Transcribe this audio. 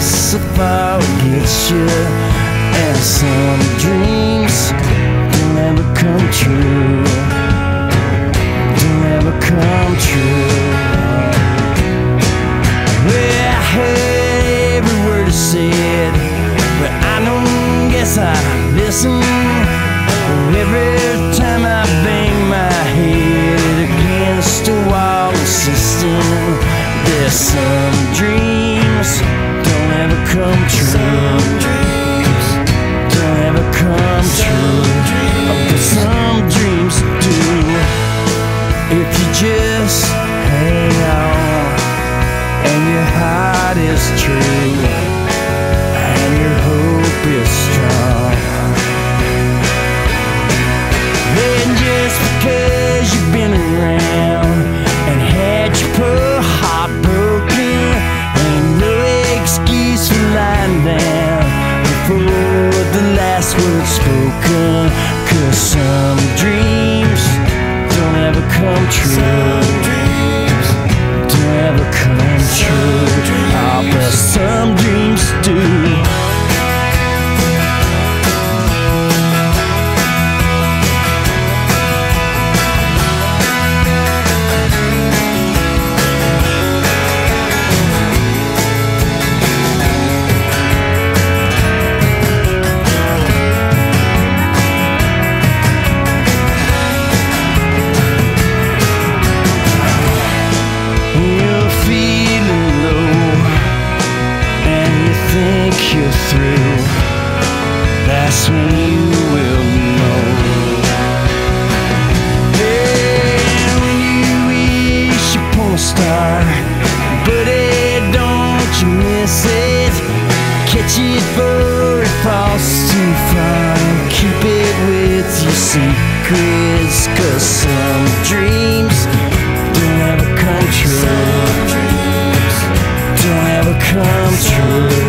so far gets you, and some dreams don't ever come true. Don't ever come true. Well, I heard every word you said, but I don't guess I listen. Every time I bang my head against a wall, insisting there's some dreams don't ever come true. Some dreams don't ever come true. But some dreams do, if you just hang on and your heart is true and your hope is strong. And just because you've been around and had your poor heart broken, ain't no excuse for lying down before the last word's spoken. 'Cause some dreams don't ever come true. Some dreams don't ever come true. Oh, but some dreams do. You're through, that's when you will know. And when you wish upon a star, but don't you miss it. Catch it before it falls too far, and keep it with your secrets. 'Cause some dreams don't ever come true. Some dreams don't ever come true.